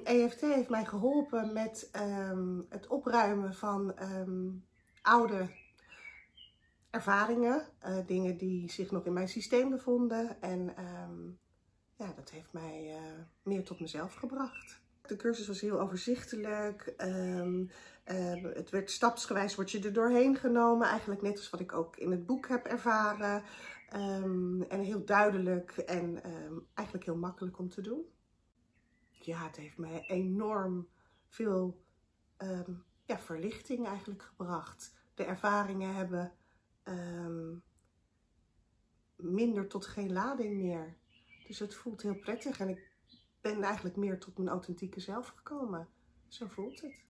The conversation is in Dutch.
EFT heeft mij geholpen met het opruimen van oude ervaringen, dingen die zich nog in mijn systeem bevonden. En ja, dat heeft mij meer tot mezelf gebracht. De cursus was heel overzichtelijk. Het werd stapsgewijs, word je er doorheen genomen. Eigenlijk net als wat ik ook in het boek heb ervaren. En heel duidelijk en eigenlijk heel makkelijk om te doen. Ja, het heeft mij enorm veel ja, verlichting eigenlijk gebracht. De ervaringen hebben minder tot geen lading meer. Dus het voelt heel prettig en ik ben eigenlijk meer tot mijn authentieke zelf gekomen. Zo voelt het.